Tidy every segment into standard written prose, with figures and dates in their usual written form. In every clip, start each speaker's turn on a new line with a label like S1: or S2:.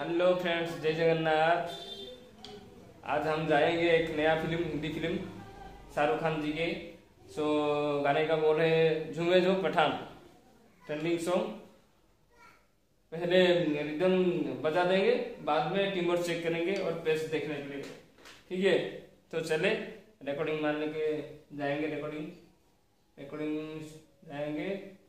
S1: Hello friends, जय जगन्नाथ। आज हम जाएंगे एक नया फिल्म, हिंदी फिल्म शाहरुख खान जी के। गाने का बोल है झूमे जो पठान, ट्रेंडिंग सॉन्ग। पहले रिदम बजा देंगे, बाद में टीमवर्क चेक करेंगे और पेस देखने के लिए। ठीक है, तो चले रिकॉर्डिंग मारने के जाएंगे। रिकॉर्डिंग जाएंगे।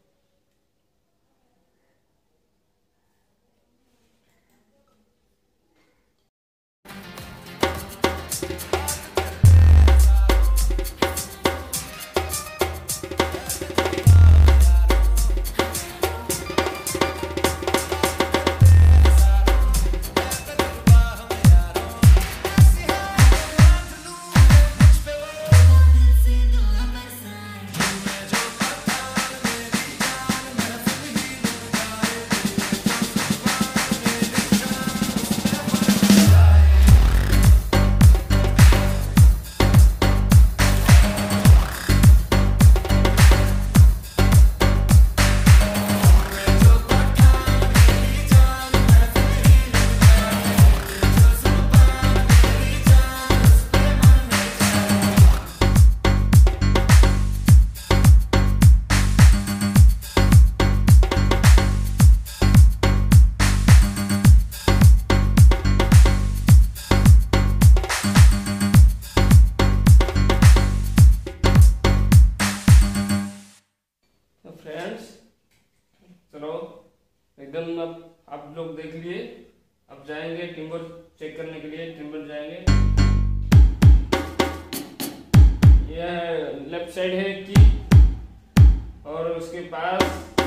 S1: फ्रेंड्स चलो एकदम, अब आप लोग देख लिए। अब जाएंगे टिम्बर चेक करने के लिए। टिम्बर जाएंगे। यह लेफ्ट साइड है की, और उसके पास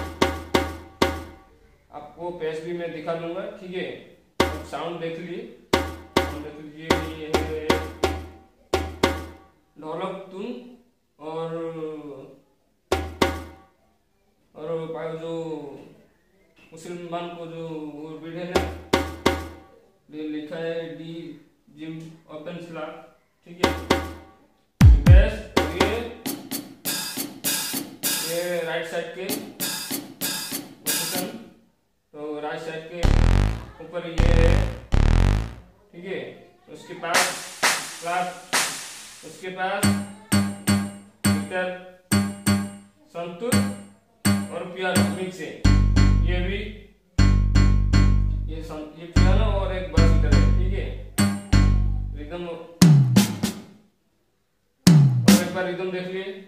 S1: आपको पेस भी मैं दिखा दूंगा। ठीक है, अब साउंड देख लीजिए। ये है ढोलक धुन और जो मुसलमान को जो बीट है ना, लिखा है डी जिम ओपन स्लॉट। ठीक है, बेस। ये राइट साइड के पोजीशन, तो राइट साइड के ऊपर ये है। ठीक है, उसके पास गिटार, संतूर और पियानो मिक्स है। ये पियानो और एक बास गिटार है। ठीक है, रिदम, और एक बार रिदम देख लिए।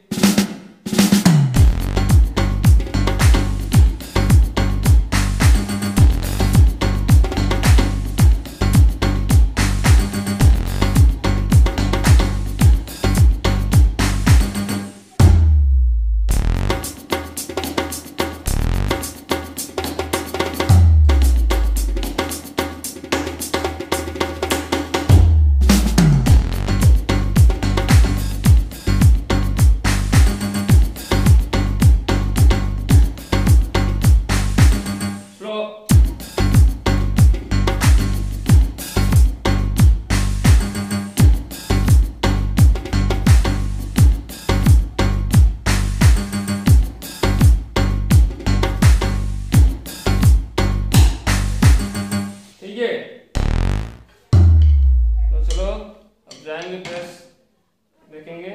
S1: तो चलो अब जाएंगे, पेस देखेंगे।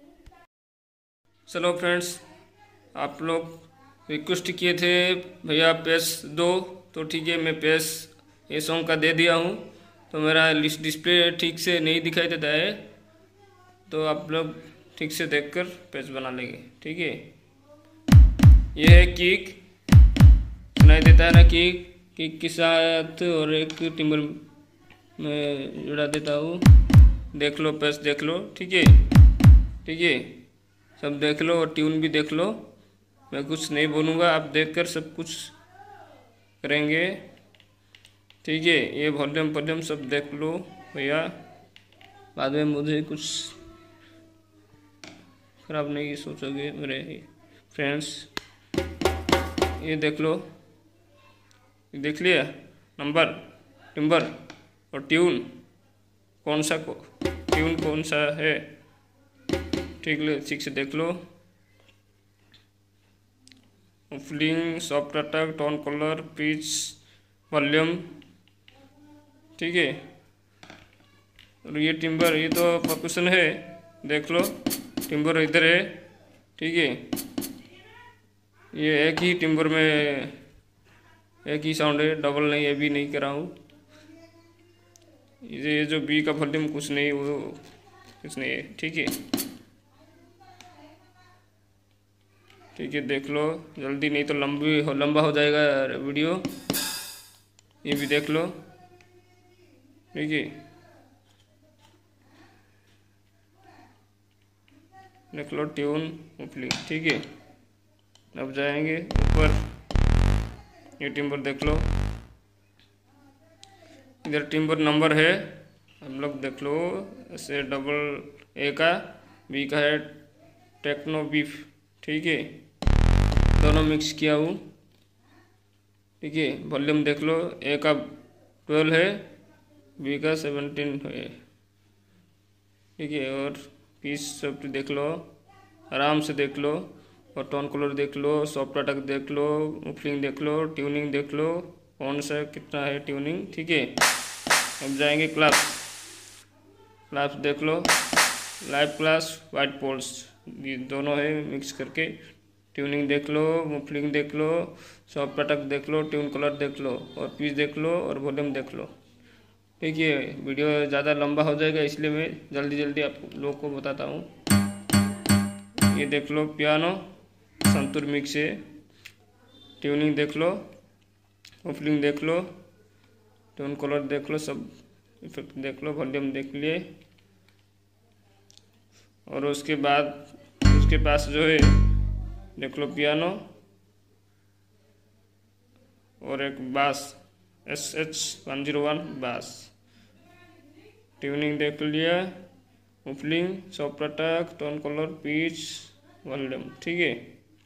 S1: चलो फ्रेंड्स, आप लोग रिक्वेस्ट किए थे भैया पेस दो, तो ठीक है, मैं पेस ये सॉन्ग का दे दिया हूँ। तो मेरा डिस्प्ले ठीक से नहीं दिखाई देता है, तो आप लोग ठीक से देखकर पेस बना लेंगे। ठीक है, ये है किक, सुनाई देता है ना, किक के साथ और एक टिम्बर में जुड़ा देता हूँ। देख लो, पेस देख लो। ठीक है, सब देख लो और ट्यून भी देख लो। मैं कुछ नहीं बोलूँगा, आप देखकर सब कुछ करेंगे। ठीक है, ये वॉल्यूम सब देख लो भैया, बाद में मुझे कुछ खराब नहीं सोचोगे मेरे फ्रेंड्स। ये देख लो, देख लिया नंबर, टिम्बर और ट्यून कौन सा है। ठीक से देख लो। Feeling, soft attack, tone colour, pitch, volume ठीक है। और ये टिम्बर, ये तो परक्यूशन है, देख लो टिम्बर इधर है, ठीक है। ये एक ही टिम्बर में एक ही साउंड है, डबल नहीं, ये भी नहीं करा हूँ। ये जो बी का वॉल्यूम कुछ नहीं, वो कुछ नहीं है, ठीक है। ठीक है, देख लो जल्दी, नहीं तो लंबा हो जाएगा वीडियो। ये भी देख लो, ठीक है। देख लो ट्यून मुफलिंग, ठीक है। अब जाएंगे ऊपर, ये टिम्बर देख लो, इधर टिम्बर नंबर है, हम लोग देख लो ऐसे डबल ए का, बी का है टेक्नो बीफ, ठीक है। दोनों मिक्स किया हूँ, ठीक है। वॉल्यूम देख लो, ए का 12 है, बी का 17 है, ठीक है। और पीस सब देख लो, आराम से देख लो, और टोन कलर देख लो, सॉफ्ट अटैक देख लो, मुफलिंग देख लो, ट्यूनिंग देख लो, कौन सा कितना है ट्यूनिंग, ठीक है। अब जाएंगे क्लास देख लो, लाइव क्लास, वाइट पोल्स, ये दोनों है मिक्स करके। ट्यूनिंग देख लो, मुफलिंग देख लो, सॉफ्ट अटैक देख लो, ट्यून कलर देख लो, और पीस देख लो, और वॉल्यूम देख लो, ठीक है। वीडियो ज़्यादा लंबा हो जाएगा, इसलिए मैं जल्दी आप लोगों को बताता हूँ। ये देख लो पियानो संतूर मिक्स है, ट्यूनिंग देख लो, मुफलिंग देख लो, टोन कलर देख लो, सब इफेक्ट देख लो, वॉल्यूम देख लिए। और उसके बाद उसके पास जो है देख लो पियानो और एक बास SH101 बास, ट्यूनिंग देख लिया, muffling, soft attack, tone colour, pitch, volume, ठीक है,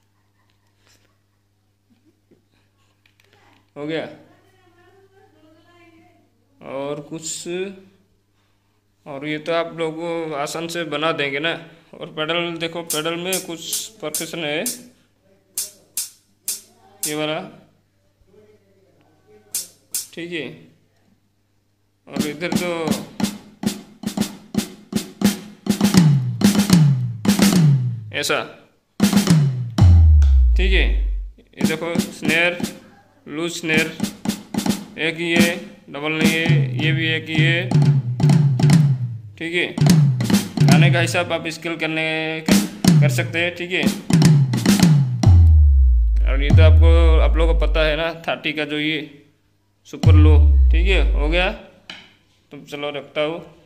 S1: हो गया। और कुछ, और ये तो आप लोग आसान से बना देंगे ना। और पेडल देखो, पेडल में कुछ परक्यूशन है, ये वाला, ठीक है। और इधर तो ऐसा, ठीक है। ये देखो स्नेयर, लूज स्नेयर, एक ही है, डबल नहीं है, ये भी एक ही है, ठीक है। गाने का हिसाब आप स्केल कर सकते हैं, ठीक है। और ये तो आप लोगों को पता है ना, 30 का जो ये सुपर लो, ठीक है। हो गया, तो चलो रखता हूँ।